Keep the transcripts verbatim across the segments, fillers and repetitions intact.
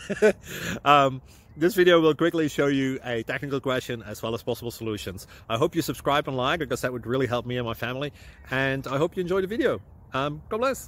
um, this video will quickly show you a technical question as well as possible solutions. I hope you subscribe and like, because that would really help me and my family. And I hope you enjoy the video. Um, God bless.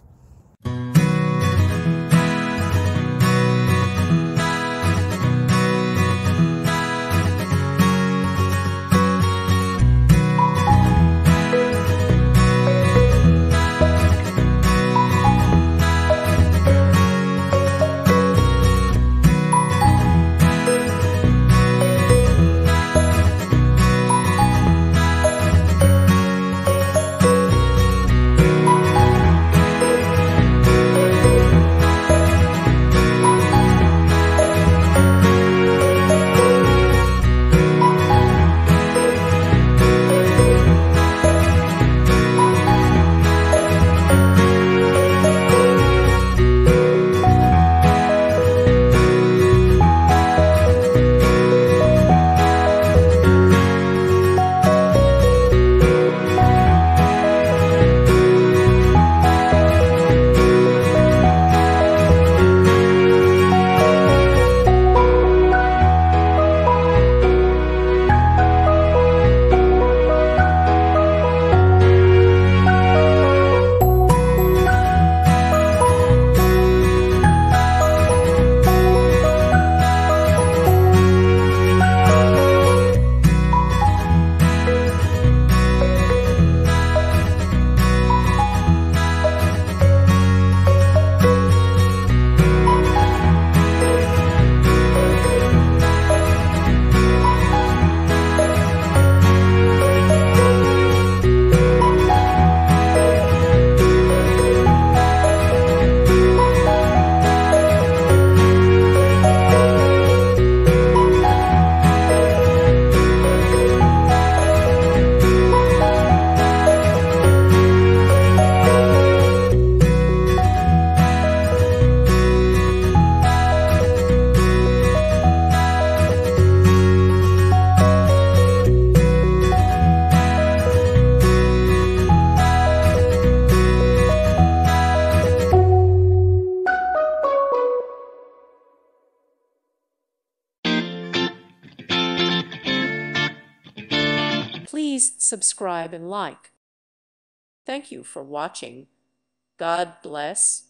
Please subscribe and like. Thank you for watching. God bless.